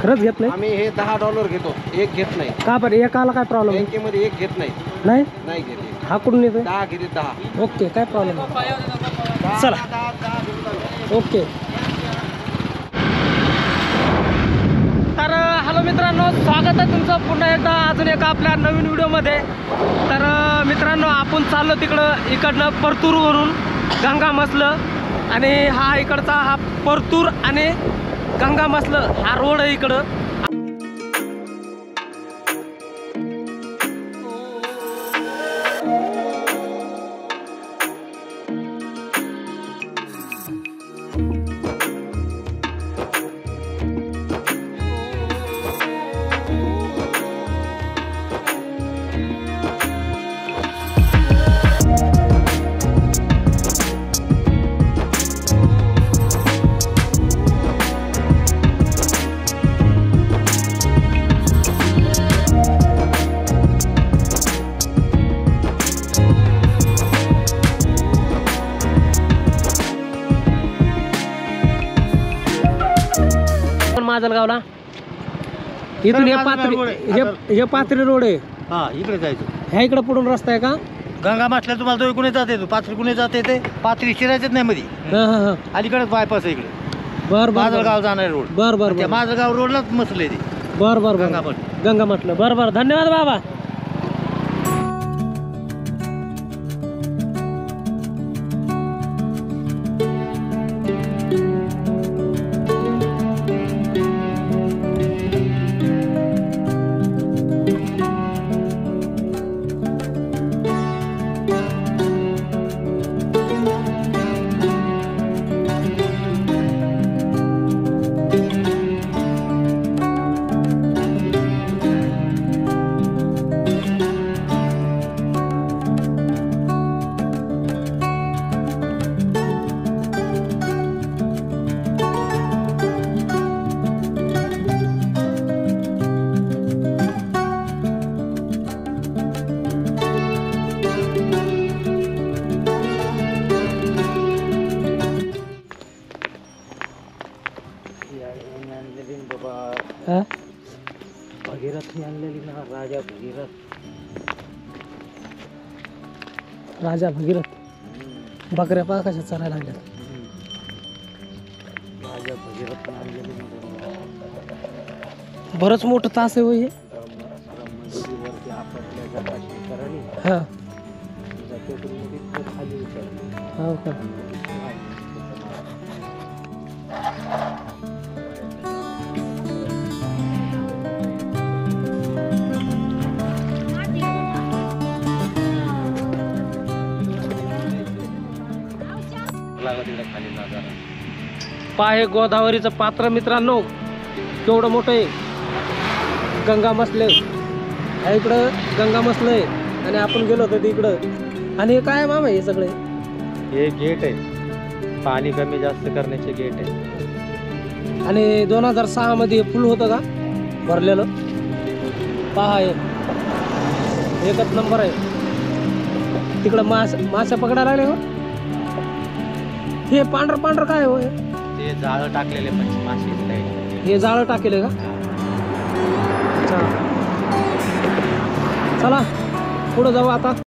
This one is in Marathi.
खरंच घेत नाही? आम्ही हे $10 घेतो, एक घेत नाही. का बरं? एकाला काय प्रॉब्लेम? बँकेमध्ये एक घेत नाही. नाही नाही घेत. हा कुठून येतोय? 10 घेते 10. ओके, काय प्रॉब्लेम? चला ओके. तर हॅलो मित्रांनो, स्वागत आहे तुमचं पुन्हा एकदा अजून एका आपल्या नवीन व्हिडिओमध्ये. तर मित्रांनो, आपण चाललो तिकडं इकडनं परतूरवरून गंगामसलं, आणि हा इकडचा हा परतूर आणि गंगामसलं हा रोड आहे इकडं. माजलगावला इथून हे पाथरी रोड आहे. हा, इकडे जायचं. ह्या इकडे पुढून रस्ता आहे का? गंगामसला तुम्हाला दोन जात येतो, पाथरी कुणी जात येते, पाथरी शिरायचंच नाही मध्ये. अलीकडे बायपास इकडे. बर बर माजलगाव जाणार रोड. बर बर बर. माजलगाव रोडलाच मसले ते. बर बर गंगा म्हटलं. बर बर, धन्यवाद बाबा. भगीरथ आणलेली ना, राजा भगीरथ. राजा भगीरथ बकऱ्या पा कशा चरायला लागल्या. राजा भगीरथ आणलेली ना. बरंच मोठं तास आहे हे. हा हो का? पाहे गोदावरीचं पात्र मित्रांनो, केवढं मोठं आहे. गंगामसले इकडं गंगामसलं आहे, आणि आपण गेलो होतो तिकडं. आणि हे काय मामा हे सगळे? हे गेट आहे, पाणी कमी जास्त करण्याचे गेट आहे. आणि 2006 मध्ये फुल होतं का भरलेलं? पहा हे एकच नंबर आहे. तिकडं मासे पकडायला लागले हो. हे पांढरं पांढरं काय हो? ते जाळं टाकलेले मासे. हे जाळं टाकेले का? चला पुढं जाऊ आता.